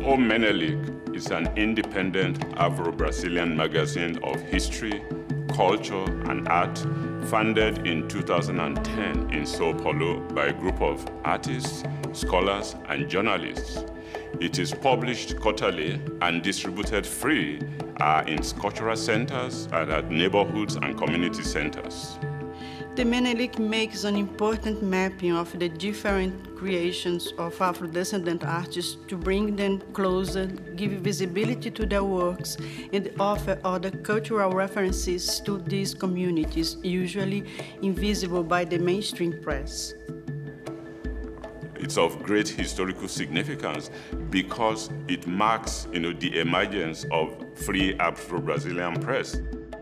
O Menelick is an independent Afro-Brazilian magazine of history, culture, and art, founded in 2010 in Sao Paulo by a group of artists, scholars, and journalists. It is published quarterly and distributed free in cultural centers and at neighborhoods and community centers. The Menelick makes an important mapping of the different creations of Afro-descendant artists to bring them closer, give visibility to their works, and offer other cultural references to these communities, usually invisible by the mainstream press. It's of great historical significance because it marks, the emergence of free Afro-Brazilian press.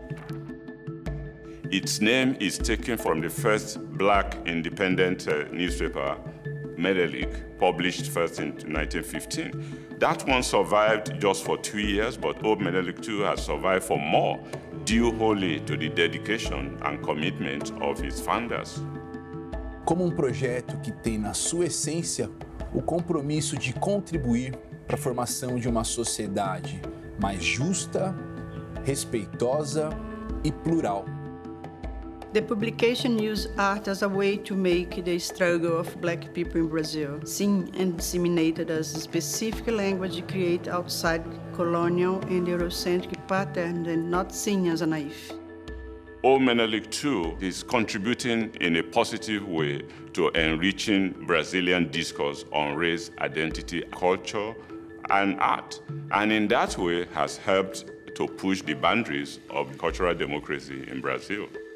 Its name is taken from the first black independent newspaper, Menelick, published first in 1915. That one survived just for 2 years, but O Menelick II has survived for more, due wholly to the dedication and commitment of its founders. Como projeto que tem na sua essência o compromisso de contribuir para a formação de uma sociedade mais justa, respeitosa e plural. The publication used art as a way to make the struggle of Black people in Brazil seen and disseminated as a specific language created outside colonial and Eurocentric patterns and not seen as a naive. O Menelick II is contributing in a positive way to enriching Brazilian discourse on race, identity, culture, and art, and in that way has helped to push the boundaries of cultural democracy in Brazil.